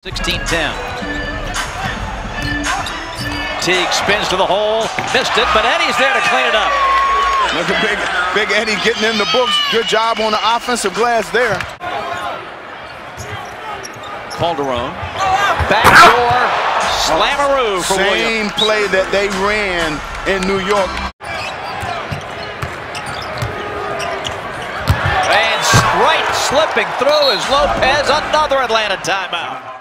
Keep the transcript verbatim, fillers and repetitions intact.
sixteen ten. Teague spins to the hole, missed it, but Eddie's there to clean it up. Look at Big, Big Eddie getting in the books. Good job on the offensive glass there. Calderon, backdoor, slammeroo for Same Williams. play that they ran in New York. And right slipping through is Lopez, another Atlanta timeout.